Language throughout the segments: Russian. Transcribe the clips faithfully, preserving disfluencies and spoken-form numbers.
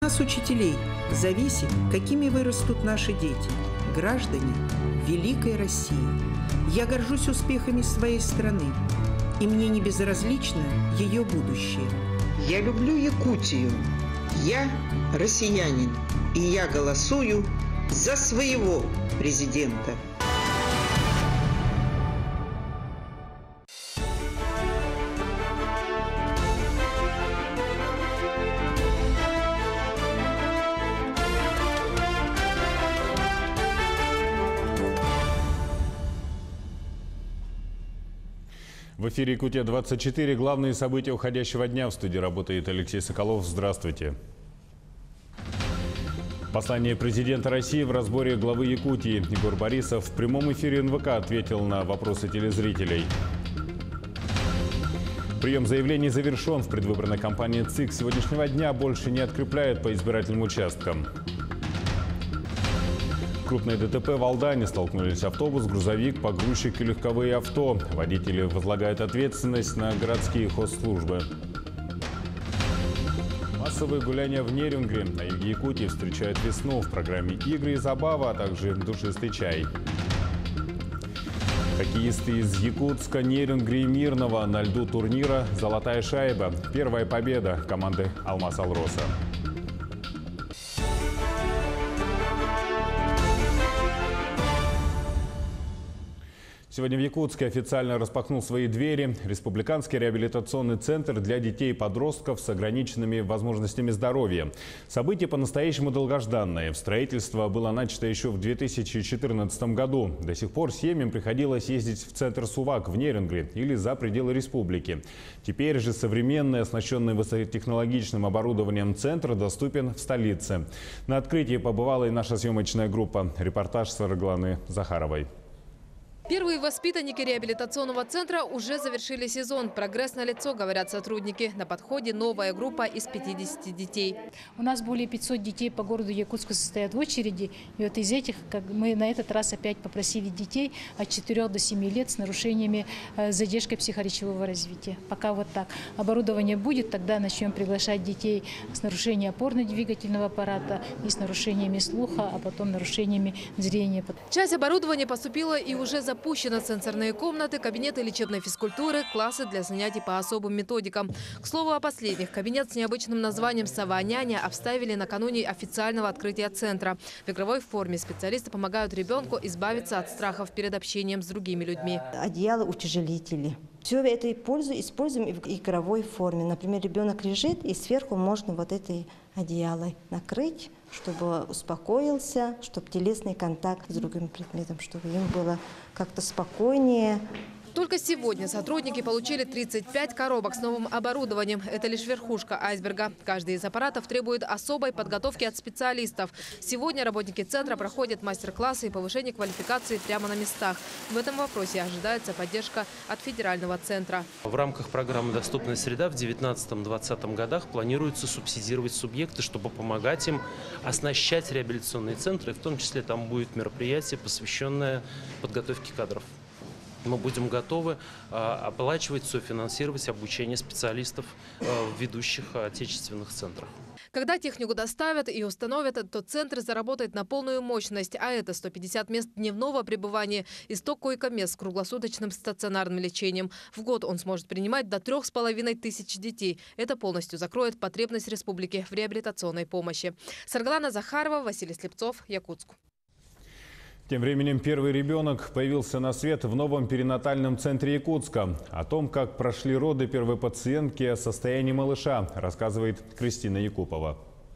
Нас, учителей, зависит, какими вырастут наши дети, граждане великой России. Я горжусь успехами своей страны, и мне не безразлично ее будущее. Я люблю Якутию. Я россиянин, и я голосую за своего президента. В эфире Якутия двадцать четыре. Главные события уходящего дня. В студии работает Алексей Соколов. Здравствуйте. Послание президента России в разборе главы Якутии. Егор Борисов в прямом эфире эн вэ ка ответил на вопросы телезрителей. Прием заявлений завершен. В предвыборной кампании ЦИК сегодняшнего дня больше не открепляют по избирательным участкам. Крупное дэ тэ пэ в Алдане. Столкнулись автобус, грузовик, погрузчик и легковые авто. Водители возлагают ответственность на городские хозслужбы. Массовые гуляния в Нерюнгри. На юге Якутии встречают весну. В программе игры и забава, а также душистый чай. Хоккеисты из Якутска, Нерюнгри и Мирного на льду турнира «Золотая шайба». Первая победа команды «Алмаз Алроса». Сегодня в Якутске официально распахнул свои двери Республиканский реабилитационный центр для детей и подростков с ограниченными возможностями здоровья. Событие по-настоящему долгожданное. Строительство было начато еще в две тысячи четырнадцатом году. До сих пор семьям приходилось ездить в центр Сувак в Нерюнгри или за пределы республики. Теперь же современный, оснащенный высокотехнологичным оборудованием центр доступен в столице. На открытии побывала и наша съемочная группа. Репортаж Саргланы Захаровой. Первые воспитанники реабилитационного центра уже завершили сезон. Прогресс налицо, говорят сотрудники. На подходе новая группа из пятидесяти детей. У нас более пятисот детей по городу Якутску состоят в очереди. И вот из этих как мы на этот раз опять попросили детей от четырёх до семи лет с нарушениями, с задержкой психоречевого развития. Пока вот так. Оборудование будет, тогда начнем приглашать детей с нарушением опорно-двигательного аппарата и с нарушениями слуха, а потом нарушениями зрения. Часть оборудования поступила и уже за Запущены сенсорные комнаты, кабинеты лечебной физкультуры, классы для занятий по особым методикам. К слову о последних. Кабинет с необычным названием «Сова-няня» обставили накануне официального открытия центра. В игровой форме специалисты помогают ребенку избавиться от страхов перед общением с другими людьми. Одеяло, утяжелители. Все это используем в игровой форме. Например, ребенок лежит, и сверху можно вот этой одеялой накрыть, чтобы успокоился, чтобы телесный контакт с другим предметом, чтобы им было как-то спокойнее. Только сегодня сотрудники получили тридцать пять коробок с новым оборудованием. Это лишь верхушка айсберга. Каждый из аппаратов требует особой подготовки от специалистов. Сегодня работники центра проходят мастер-классы и повышение квалификации прямо на местах. В этом вопросе ожидается поддержка от федерального центра. В рамках программы «Доступная среда» в две тысячи девятнадцатом-двадцатом годах планируется субсидировать субъекты, чтобы помогать им оснащать реабилитационные центры. В том числе там будет мероприятие, посвященное подготовке кадров. Мы будем готовы э, оплачивать, софинансировать обучение специалистов э, в ведущих отечественных центрах. Когда технику доставят и установят, то центр заработает на полную мощность. А это сто пятьдесят мест дневного пребывания и сто койко-мест с круглосуточным стационарным лечением. В год он сможет принимать до трех с половиной тысяч детей. Это полностью закроет потребность республики в реабилитационной помощи. Сарглана Захарова, Василий Слепцов, Якутск. Тем временем первый ребенок появился на свет в новом перинатальном центре Якутска. О том, как прошли роды первой пациентки, о состоянии малыша, рассказывает Кристина Якупова.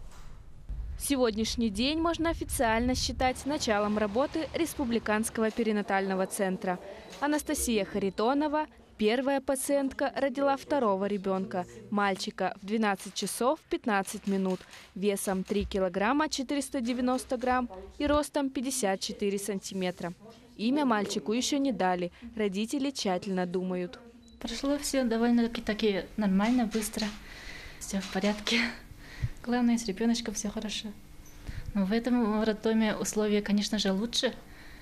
Сегодняшний день можно официально считать началом работы Республиканского перинатального центра. Анастасия Харитонова, первая пациентка, родила второго ребенка, мальчика, в двенадцать часов пятнадцать минут, весом три килограмма четыреста девяносто грамм и ростом пятьдесят четыре сантиметра. Имя мальчику еще не дали, родители тщательно думают. Прошло все довольно-таки нормально, быстро, все в порядке. Главное, с ребеночком все хорошо. Но в этом роддоме условия, конечно же, лучше.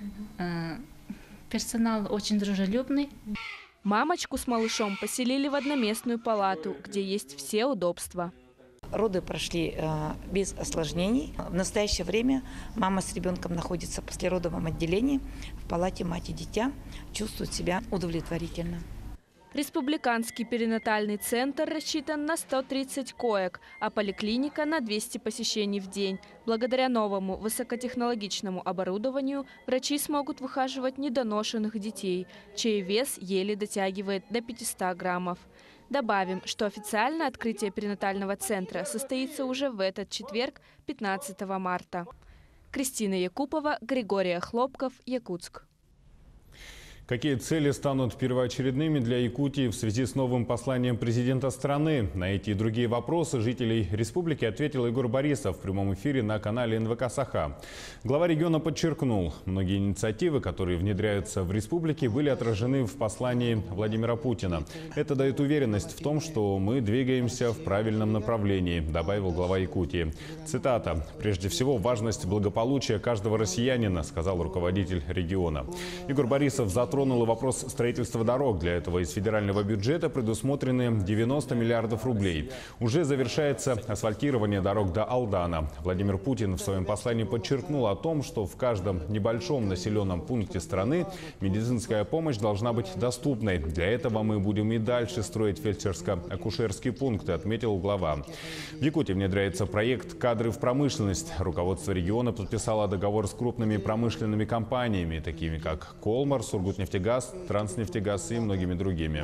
Персонал очень дружелюбный. Мамочку с малышом поселили в одноместную палату, где есть все удобства. Роды прошли без осложнений. В настоящее время мама с ребенком находится в послеродовом отделении в палате мать и дитя, чувствует себя удовлетворительно. Республиканский перинатальный центр рассчитан на сто тридцать коек, а поликлиника на двести посещений в день. Благодаря новому высокотехнологичному оборудованию врачи смогут выхаживать недоношенных детей, чей вес еле дотягивает до пятисот граммов. Добавим, что официальное открытие перинатального центра состоится уже в этот четверг, пятнадцатого марта. Кристина Якупова, Григорий Хлопков, Якутск. Какие цели станут первоочередными для Якутии в связи с новым посланием президента страны? На эти и другие вопросы жителей республики ответил Егор Борисов в прямом эфире на канале эн вэ ка «Саха». Глава региона подчеркнул, многие инициативы, которые внедряются в республике, были отражены в послании Владимира Путина. Это дает уверенность в том, что мы двигаемся в правильном направлении, добавил глава Якутии. Цитата. «Прежде всего, важность благополучия каждого россиянина», сказал руководитель региона. Егор Борисов затронул Затронул вопрос строительства дорог. Для этого из федерального бюджета предусмотрены девяносто миллиардов рублей. Уже завершается асфальтирование дорог до Алдана. Владимир Путин в своем послании подчеркнул о том, что в каждом небольшом населенном пункте страны медицинская помощь должна быть доступной. Для этого мы будем и дальше строить фельдшерско-акушерские пункты, отметил глава. В Якутии внедряется проект «Кадры в промышленность». Руководство региона подписало договор с крупными промышленными компаниями, такими как «Колмар», «Сургутнефтегаз», «Транснефтегаз» и многими другими.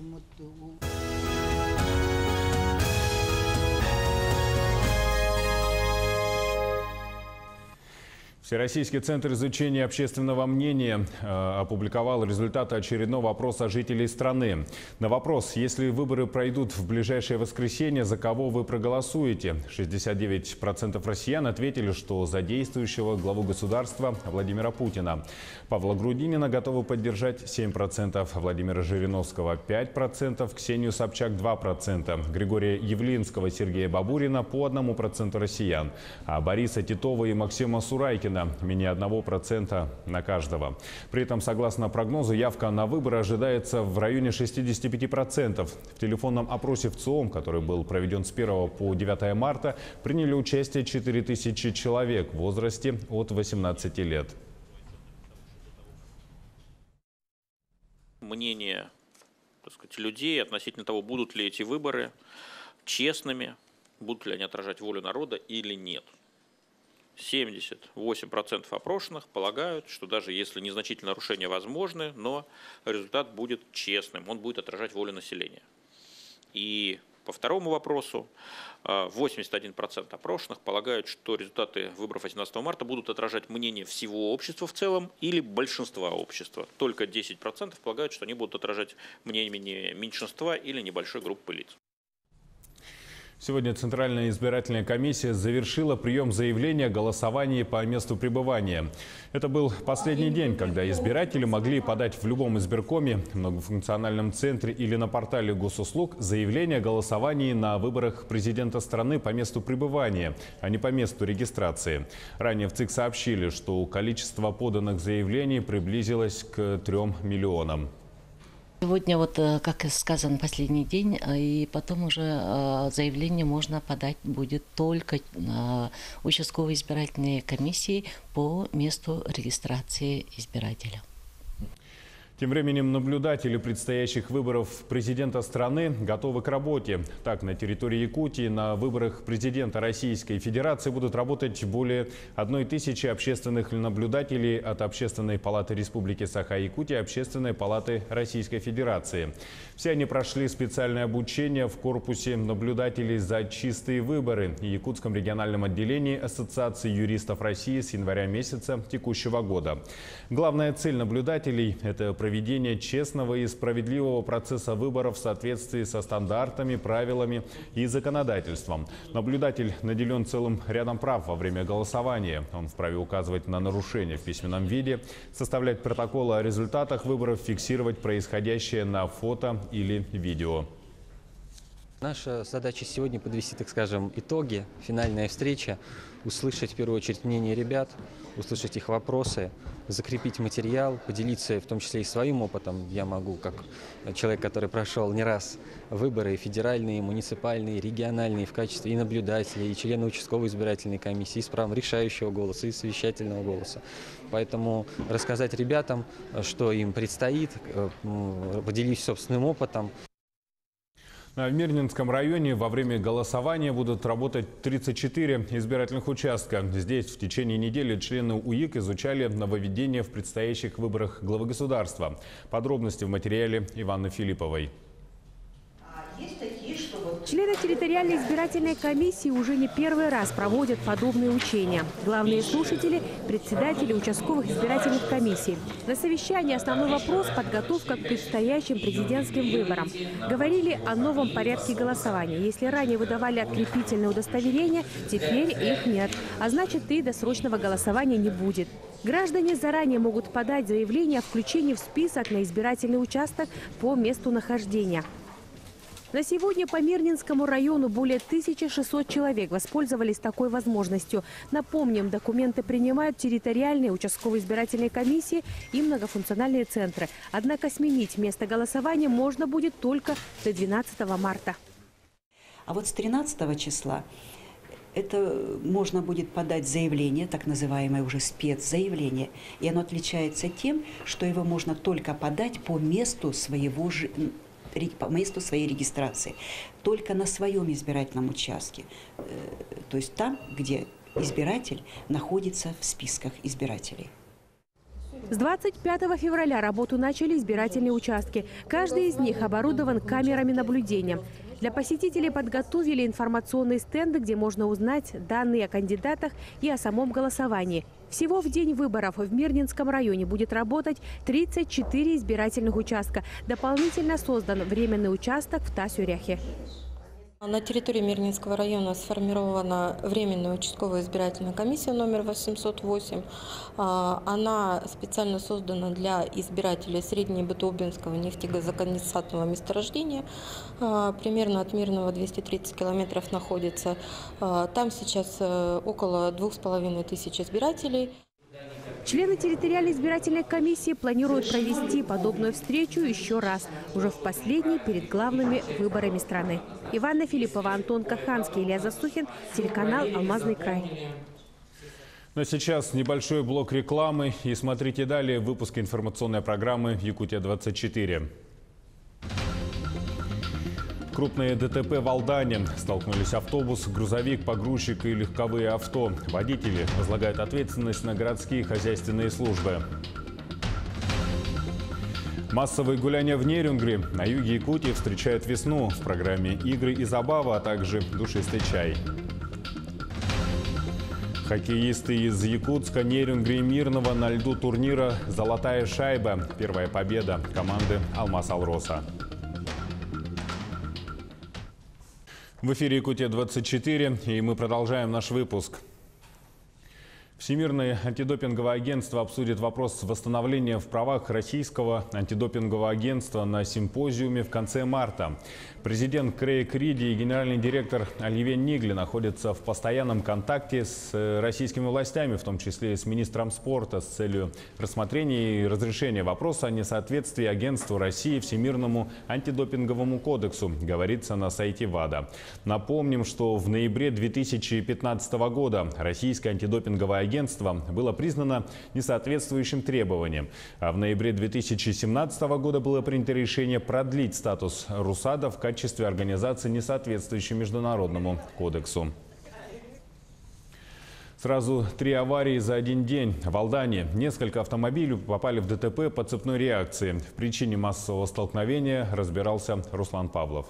Всероссийский центр изучения общественного мнения э, опубликовал результаты очередного опроса жителей страны. На вопрос, если выборы пройдут в ближайшее воскресенье, за кого вы проголосуете? шестьдесят девять процентов россиян ответили, что за действующего главу государства Владимира Путина. Павла Грудинина готовы поддержать семь процентов, Владимира Жириновского пять процентов, Ксению Собчак два процента, Григория Явлинского, Сергея Бабурина по одному проценту россиян, а Бориса Титова и Максима Сурайкина менее одного процента на каждого. При этом, согласно прогнозу, явка на выборы ожидается в районе шестидесяти пяти процентов. В телефонном опросе в ЦИОМ, который был проведен с первого по девятое марта, приняли участие четыре тысячи человек в возрасте от восемнадцати лет. Мнение, так сказать, людей относительно того, будут ли эти выборы честными, будут ли они отражать волю народа или нет. семьдесят восемь процентов опрошенных полагают, что даже если незначительные нарушения возможны, но результат будет честным, он будет отражать волю населения. И по второму вопросу восемьдесят один процент опрошенных полагают, что результаты выборов восемнадцатого марта будут отражать мнение всего общества в целом или большинства общества. Только десять процентов полагают, что они будут отражать мнение меньшинства или небольшой группы лиц. Сегодня Центральная избирательная комиссия завершила прием заявления о голосовании по месту пребывания. Это был последний день, когда избиратели могли подать в любом избиркоме, многофункциональном центре или на портале госуслуг заявление о голосовании на выборах президента страны по месту пребывания, а не по месту регистрации. Ранее в ЦИК сообщили, что количество поданных заявлений приблизилось к трем миллионам. Сегодня, вот, как сказано, последний день, и потом уже заявление можно подать будет только участковой избирательной комиссии по месту регистрации избирателя. Тем временем наблюдатели предстоящих выборов президента страны готовы к работе. Так, на территории Якутии на выборах президента Российской Федерации будут работать более одной тысячи общественных наблюдателей от Общественной палаты Республики Саха-Якутия и Общественной палаты Российской Федерации. Все они прошли специальное обучение в корпусе наблюдателей за чистые выборы и Якутском региональном отделении Ассоциации юристов России с января месяца текущего года. Главная цель наблюдателей – это проведение Проведение честного и справедливого процесса выборов в соответствии со стандартами, правилами и законодательством. Наблюдатель наделен целым рядом прав во время голосования. Он вправе указывать на нарушения в письменном виде, составлять протоколы о результатах выборов, фиксировать происходящее на фото или видео. Наша задача сегодня подвести, так скажем, итоги, финальная встреча, услышать в первую очередь мнение ребят, услышать их вопросы, закрепить материал, поделиться в том числе и своим опытом. Я могу, как человек, который прошел не раз выборы федеральные, муниципальные, региональные в качестве и наблюдателя, и члена участковой избирательной комиссии, и с правом решающего голоса, и совещательного голоса. Поэтому рассказать ребятам, что им предстоит, поделюсь собственным опытом. В Мирнинском районе во время голосования будут работать тридцать четыре избирательных участка. Здесь в течение недели члены УИК изучали нововведения в предстоящих выборах главы государства. Подробности в материале Иваны Филипповой. Члены территориальной избирательной комиссии уже не первый раз проводят подобные учения. Главные слушатели – председатели участковых избирательных комиссий. На совещании основной вопрос – подготовка к предстоящим президентским выборам. Говорили о новом порядке голосования. Если ранее выдавали открепительные удостоверения, теперь их нет. А значит, и досрочного голосования не будет. Граждане заранее могут подать заявление о включении в список на избирательный участок по месту нахождения. На сегодня по Мирнинскому району более тысячи шестисот человек воспользовались такой возможностью. Напомним, документы принимают территориальные участковые избирательные комиссии и многофункциональные центры. Однако сменить место голосования можно будет только до двенадцатого марта. А вот с тринадцатого числа это можно будет подать заявление, так называемое уже спецзаявление. И оно отличается тем, что его можно только подать по месту своего жительства. По месту своей регистрации, только на своем избирательном участке, то есть там, где избиратель находится в списках избирателей. С двадцать пятого февраля работу начали избирательные участки. Каждый из них оборудован камерами наблюдения. Для посетителей подготовили информационные стенды, где можно узнать данные о кандидатах и о самом голосовании. Всего в день выборов в Мирнинском районе будет работать тридцать четыре избирательных участка. Дополнительно создан временный участок в Тасюряхе. На территории Мирнинского района сформирована временная участковая избирательная комиссия номер восемьсот восемь. Она специально создана для избирателей Среднебытоубинского нефтегазоконденсатного месторождения. Примерно от Мирного двести тридцать километров находится. Там сейчас около двух с половиной тысяч избирателей. Члены территориальной избирательной комиссии планируют провести подобную встречу еще раз, уже в последний перед главными выборами страны. Ивана Филиппова, Антон Каханский, Илья Засухин, телеканал «Алмазный край». Но сейчас небольшой блок рекламы. И смотрите далее выпуск информационной программы «Якутия двадцать четыре». Крупные ДТП в Алдане. Столкнулись автобус, грузовик, погрузчик и легковые авто. Водители возлагают ответственность на городские хозяйственные службы. Массовые гуляния в Нерюнгри. На юге Якутии встречают весну. В программе «Игры и забава», а также душистый чай. Хоккеисты из Якутска, Нерюнгри и Мирного на льду турнира «Золотая шайба». Первая победа команды «Алмаз Алроса». В эфире Якутия двадцать четыре, и мы продолжаем наш выпуск. Всемирное антидопинговое агентство обсудит вопрос восстановления в правах российского антидопингового агентства на симпозиуме в конце марта. Президент Крейг Риди и генеральный директор Оливье Нигли находятся в постоянном контакте с российскими властями, в том числе и с министром спорта, с целью рассмотрения и разрешения вопроса о несоответствии агентству России Всемирному антидопинговому кодексу, говорится на сайте ВАДА. Напомним, что в ноябре две тысячи пятнадцатого года российское антидопинговое агентство было признано несоответствующим требованиям. А в ноябре две тысячи семнадцатого года было принято решение продлить статус РУСАДА в качестве организации, несоответствующей международному кодексу. Сразу три аварии за один день. В Алдане несколько автомобилей попали в ДТП по цепной реакции. В причине массового столкновения разбирался Руслан Павлов.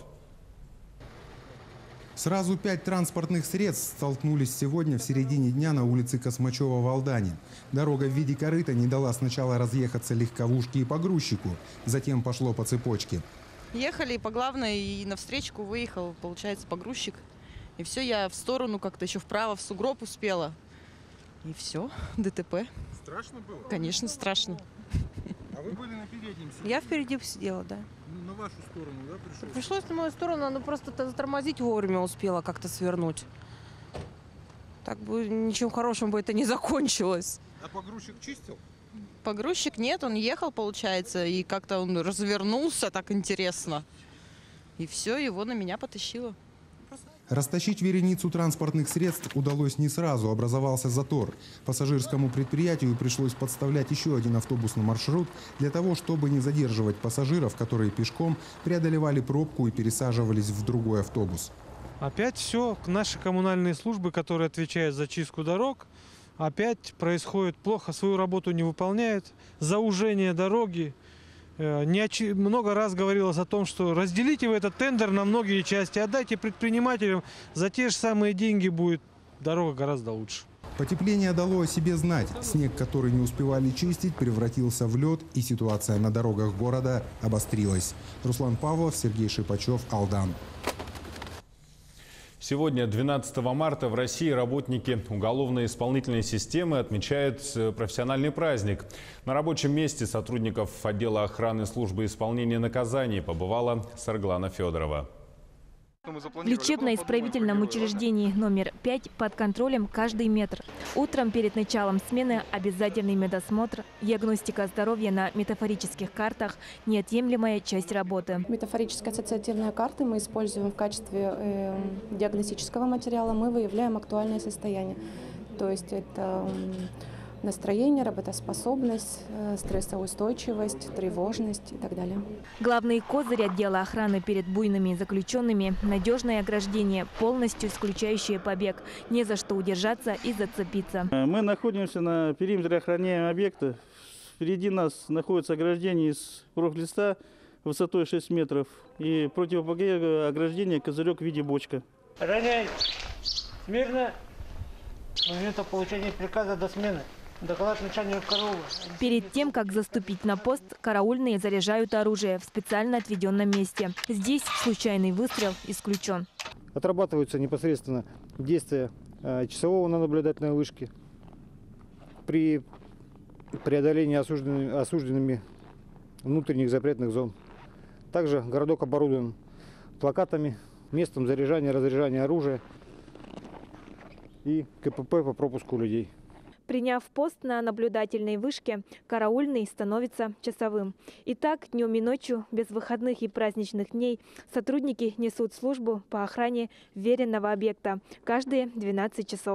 Сразу пять транспортных средств столкнулись сегодня в середине дня на улице Космачева в Алдане. Дорога в виде корыта не дала сначала разъехаться легковушке и погрузчику, затем пошло по цепочке. Ехали по главной, и навстречку выехал, получается, погрузчик. И все, я в сторону как-то еще вправо, в сугроб успела. И все, ДТП. Страшно было? Конечно, страшно. А вы были на переднем сиденье? Я впереди сидела, да. на вашу сторону, да, пришел? Пришлось на мою сторону, но просто затормозить вовремя успела как-то свернуть. Так бы ничем хорошим бы это не закончилось. А погрузчик чистил? Погрузчик нет, он ехал, получается, и как-то он развернулся так интересно. И все, его на меня потащило. Растащить вереницу транспортных средств удалось не сразу, образовался затор. Пассажирскому предприятию пришлось подставлять еще один автобусный маршрут для того, чтобы не задерживать пассажиров, которые пешком преодолевали пробку и пересаживались в другой автобус. Опять все, наши коммунальные службы, которые отвечают за чистку дорог, опять происходит плохо, свою работу не выполняют, заужение дороги. Много раз говорилось о том, что разделите вы этот тендер на многие части, отдайте предпринимателям, за те же самые деньги будет дорога гораздо лучше. Потепление дало о себе знать. Снег, который не успевали чистить, превратился в лед, и ситуация на дорогах города обострилась. Руслан Павлов, Сергей Шипачев, Алдан. Сегодня, двенадцатого марта, в России работники уголовно-исполнительной системы отмечают профессиональный праздник. На рабочем месте сотрудников отдела охраны службы исполнения наказаний побывала Сарглана Федорова. В лечебно-исправительном учреждении номер пять под контролем каждый метр. Утром перед началом смены обязательный медосмотр, диагностика здоровья на метафорических картах – неотъемлемая часть работы. Метафорические ассоциативные карты мы используем в качестве э, диагностического материала. Мы выявляем актуальное состояние. То есть это настроение, работоспособность, стрессоустойчивость, тревожность и так далее. Главный козырь отдела охраны перед буйными заключенными – надежное ограждение, полностью исключающее побег. Не за что удержаться и зацепиться. Мы находимся на периметре охраняемого объекта. Впереди нас находится ограждение из профлиста высотой шесть метров и противопожарное ограждение козырек в виде бочка. Равняй. Смирно. С момента получения приказа до смены. Доклад начальника караула. Перед тем, как заступить на пост, караульные заряжают оружие в специально отведенном месте. Здесь случайный выстрел исключен. Отрабатываются непосредственно действия часового на наблюдательной вышке при преодолении осужденными, осужденными внутренних запретных зон. Также городок оборудован плакатами, местом заряжания, разряжания оружия и КПП по пропуску людей. Приняв пост на наблюдательной вышке, караульный становится часовым. И так днем и ночью, без выходных и праздничных дней, сотрудники несут службу по охране веренного объекта каждые двенадцать часов.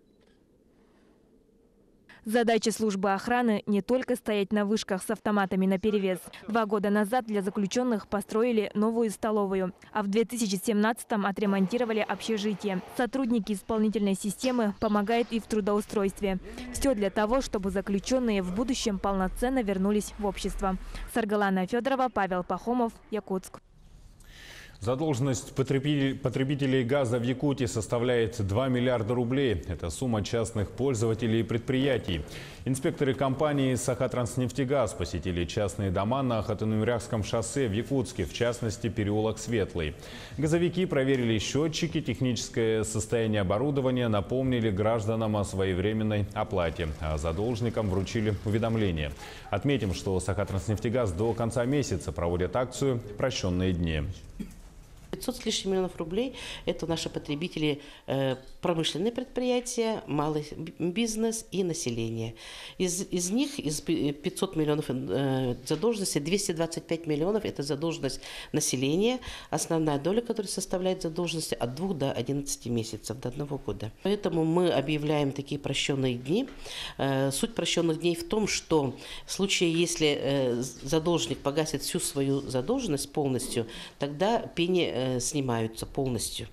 Задача службы охраны не только стоять на вышках с автоматами наперевес. Два года назад для заключенных построили новую столовую, а в две тысячи семнадцатом отремонтировали общежитие. Сотрудники исполнительной системы помогают и в трудоустройстве. Все для того, чтобы заключенные в будущем полноценно вернулись в общество. Саргалана Федорова, Павел Пахомов, Якутск. Задолженность потребителей газа в Якутии составляет два миллиарда рублей. Это сумма частных пользователей и предприятий. Инспекторы компании «Сахатранснефтегаз» посетили частные дома на Хатынумрякском шоссе в Якутске, в частности, переулок Светлый. Газовики проверили счетчики, техническое состояние оборудования, напомнили гражданам о своевременной оплате. А задолженникам вручили уведомление. Отметим, что «Сахатранснефтегаз» до конца месяца проводит акцию «Прощенные дни». пятьсот с лишним миллионов рублей – это наши потребители, э, промышленные предприятия, малый бизнес и население. Из, из них, из пятисот миллионов э, задолженности, двести двадцать пять миллионов – это задолженность населения, основная доля, которая составляет задолженности от двух до одиннадцати месяцев, до одного года. Поэтому мы объявляем такие прощенные дни. Э, суть прощенных дней в том, что в случае, если э, задолженник погасит всю свою задолженность полностью, тогда пени э, снимаются полностью.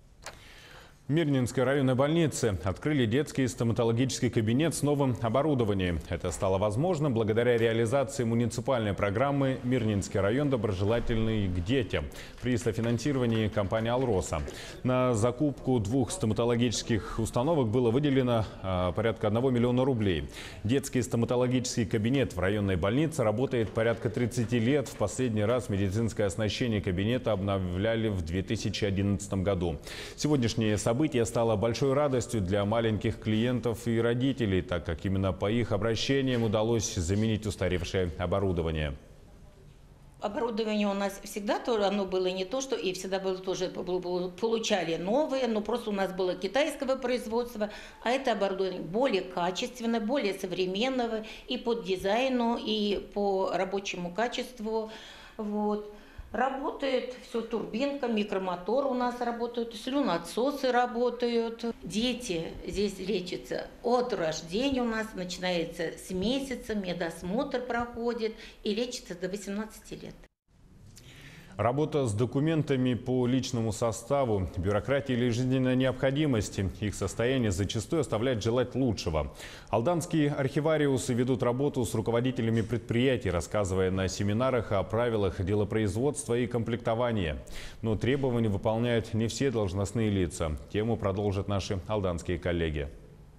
В Мирнинской районной больнице открыли детский стоматологический кабинет с новым оборудованием. Это стало возможно благодаря реализации муниципальной программы «Мирнинский район доброжелательный к детям» при софинансировании компании «Алроса». На закупку двух стоматологических установок было выделено а, порядка одного миллиона рублей. Детский стоматологический кабинет в районной больнице работает порядка тридцати лет. В последний раз медицинское оснащение кабинета обновляли в две тысячи одиннадцатом году. Сегодняшнее событие Событие стало большой радостью для маленьких клиентов и родителей, так как именно по их обращениям удалось заменить устаревшее оборудование. Оборудование у нас всегда тоже, оно было не то, что и всегда было тоже, получали новые, но просто у нас было китайского производства, а это оборудование более качественное, более современного и по дизайну, и по рабочему качеству. Вот. Работает все турбинка, микромотор у нас работают, слюноотсосы работают. Дети здесь лечатся от рождения у нас, начинается с месяца, медосмотр проходит и лечится до восемнадцати лет. Работа с документами по личному составу, бюрократия или жизненной необходимости. Их состояние зачастую оставляет желать лучшего. Алданские архивариусы ведут работу с руководителями предприятий, рассказывая на семинарах о правилах делопроизводства и комплектования. Но требования выполняют не все должностные лица. Тему продолжат наши алданские коллеги.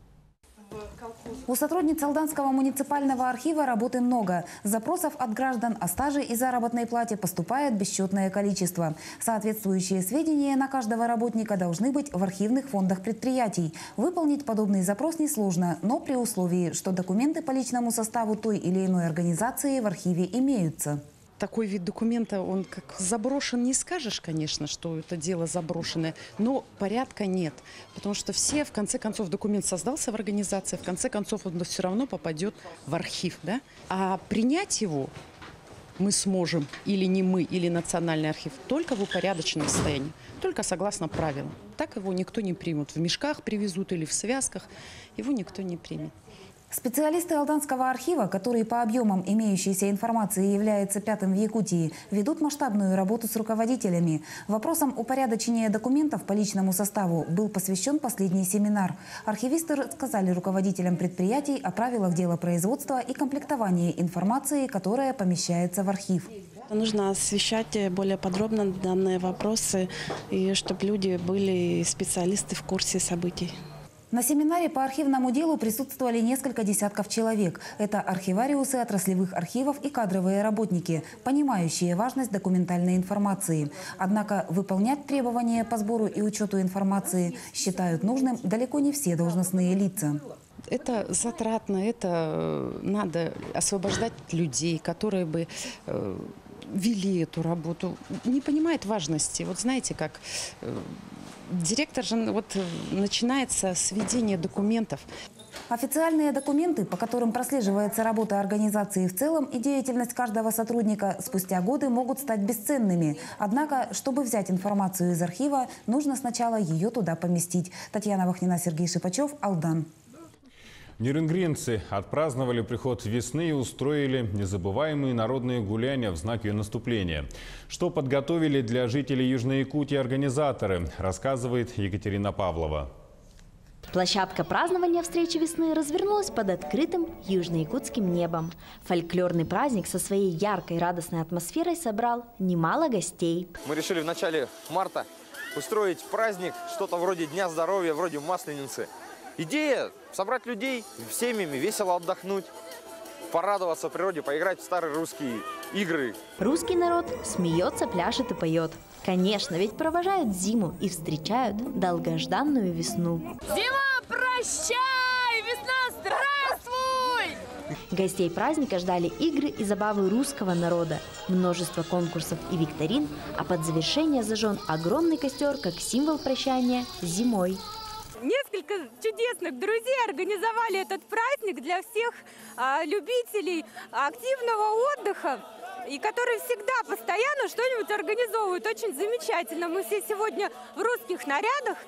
У сотрудниц Алданского муниципального архива работы много. Запросов от граждан о стаже и заработной плате поступает бесчетное количество. Соответствующие сведения на каждого работника должны быть в архивных фондах предприятий. Выполнить подобный запрос несложно, но при условии, что документы по личному составу той или иной организации в архиве имеются. Такой вид документа, он как заброшен, не скажешь, конечно, что это дело заброшенное, но порядка нет. Потому что все, в конце концов, документ создался в организации, в конце концов, он все равно попадет в архив. Да? А принять его мы сможем, или не мы, или Национальный архив, только в упорядоченном состоянии, только согласно правилам. Так его никто не примет. В мешках привезут или в связках, его никто не примет. Специалисты Алданского архива, которые по объемам имеющейся информации являются пятым в Якутии, ведут масштабную работу с руководителями. Вопросам упорядочения документов по личному составу был посвящен последний семинар. Архивисты рассказали руководителям предприятий о правилах делопроизводства и комплектования информации, которая помещается в архив. Нужно освещать более подробно данные вопросы, и чтобы люди были специалисты в курсе событий. На семинаре по архивному делу присутствовали несколько десятков человек. Это архивариусы отраслевых архивов и кадровые работники, понимающие важность документальной информации. Однако выполнять требования по сбору и учету информации считают нужным далеко не все должностные лица. Это затратно, это надо освобождать людей, которые бы вели эту работу. Не понимает важности. Вот знаете, как... Директор же вот начинается с ведения документов. Официальные документы, по которым прослеживается работа организации в целом и деятельность каждого сотрудника, спустя годы могут стать бесценными. Однако, чтобы взять информацию из архива, нужно сначала ее туда поместить. Татьяна Вахнина, Сергей Шипачев, Алдан. Нерюнгринцы отпраздновали приход весны и устроили незабываемые народные гуляния в знак ее наступления. Что подготовили для жителей Южной Якутии организаторы, рассказывает Екатерина Павлова. Площадка празднования встречи весны развернулась под открытым южноякутским небом. Фольклорный праздник со своей яркой радостной атмосферой собрал немало гостей. Мы решили в начале марта устроить праздник, что-то вроде Дня здоровья, вроде Масленицы. Идея – собрать людей с семьями, весело отдохнуть, порадоваться природе, поиграть в старые русские игры. Русский народ смеется, пляшет и поет. Конечно, ведь провожают зиму и встречают долгожданную весну. Зима, прощай! Весна, здравствуй! Гостей праздника ждали игры и забавы русского народа, множество конкурсов и викторин, а под завершение зажжен огромный костер как символ прощания с зимой. Несколько чудесных друзей организовали этот праздник для всех а, любителей активного отдыха, и которые всегда постоянно что-нибудь организовывают. Очень замечательно. Мы все сегодня в русских нарядах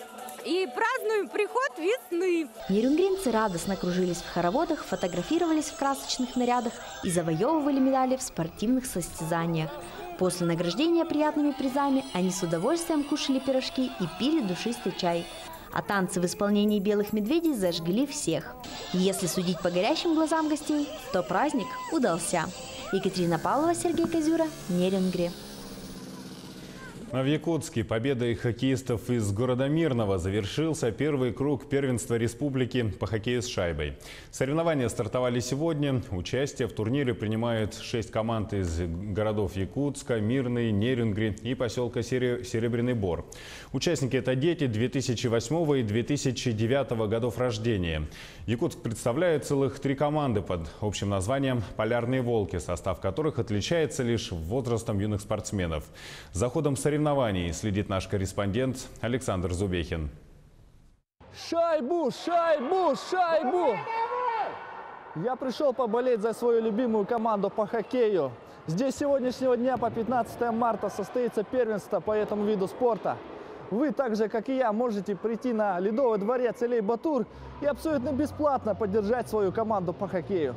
и празднуем приход весны. Нерюнгринцы радостно кружились в хороводах, фотографировались в красочных нарядах и завоевывали медали в спортивных состязаниях. После награждения приятными призами они с удовольствием кушали пирожки и пили душистый чай. А танцы в исполнении белых медведей зажгли всех. Если судить по горящим глазам гостей, то праздник удался. Екатерина Павлова, Сергей Козюра, Нерюнгри. А в Якутске победой хоккеистов из города Мирного завершился первый круг первенства республики по хоккею с шайбой. Соревнования стартовали сегодня. Участие в турнире принимают шесть команд из городов Якутска, Мирный, Нерюнгри и поселка Серебряный Бор. Участники – это дети две тысячи восьмого и две тысячи девятого годов рождения. Якутск представляет целых три команды под общим названием «Полярные волки», состав которых отличается лишь возрастом юных спортсменов. За ходом соревнований следит наш корреспондент Александр Зубехин. Шайбу, шайбу, шайбу! Я пришел поболеть за свою любимую команду по хоккею. Здесь с сегодняшнего дня по пятнадцатое марта состоится первенство по этому виду спорта. Вы, так же как и я, можете прийти на Ледовый дворец Элей-Батур и абсолютно бесплатно поддержать свою команду по хоккею.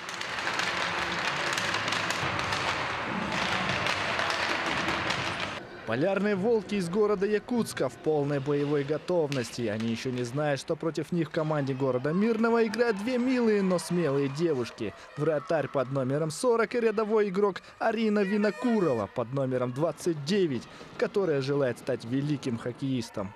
Полярные волки из города Якутска в полной боевой готовности. Они еще не знают, что против них в команде города Мирного играют две милые, но смелые девушки. Вратарь под номером сорок и рядовой игрок Арина Винокурова под номером двадцать девять, которая желает стать великим хоккеистом.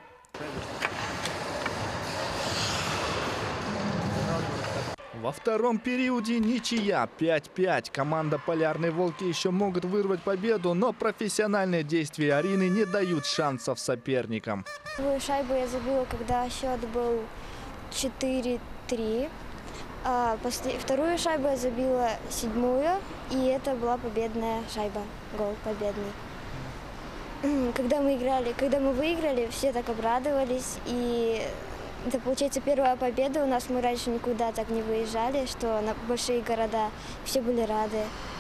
Во втором периоде ничья пять пять. Команда «Полярные волки» еще могут вырвать победу, но профессиональные действия Арины не дают шансов соперникам. Первую шайбу я забила, когда счет был четыре три. А после... Вторую шайбу я забила седьмую, и это была победная шайба, гол победный. Когда мы играли, когда мы выиграли, все так обрадовались, и это, получается, первая победа у нас. Мы раньше никуда так не выезжали, что на большие города. Все были рады.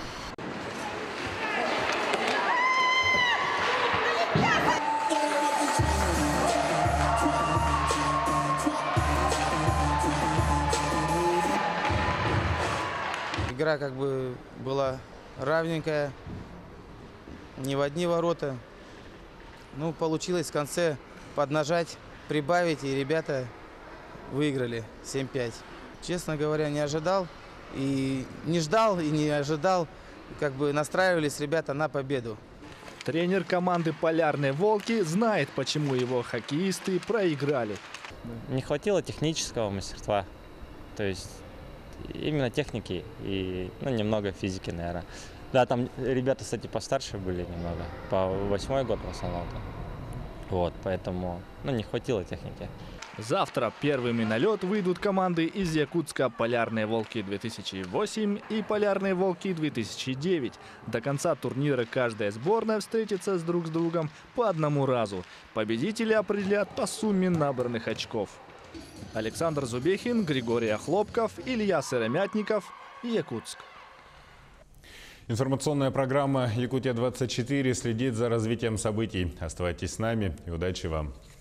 Игра как бы была равненькая, не в одни ворота. Ну, получилось в конце поднажать, прибавить, и ребята выиграли семь пять. Честно говоря, не ожидал, и не ждал, и не ожидал. Как бы настраивались ребята на победу. Тренер команды «Полярные волки» знает, почему его хоккеисты проиграли. Не хватило технического мастерства, то есть именно техники и ну, немного физики, наверное. Да, там ребята, кстати, постарше были немного, по восьмой год в основном-то. Вот, поэтому ну, не хватило техники. Завтра первыми на лед выйдут команды из Якутска «Полярные волки-две тысячи восемь» и «Полярные волки-две тысячи девять». До конца турнира каждая сборная встретится с друг с другом по одному разу. Победители определят по сумме набранных очков. Александр Зубехин, Григорий Охлопков, Илья Сыромятников, Якутск. Информационная программа «Якутия двадцать четыре» следит за развитием событий. Оставайтесь с нами и удачи вам!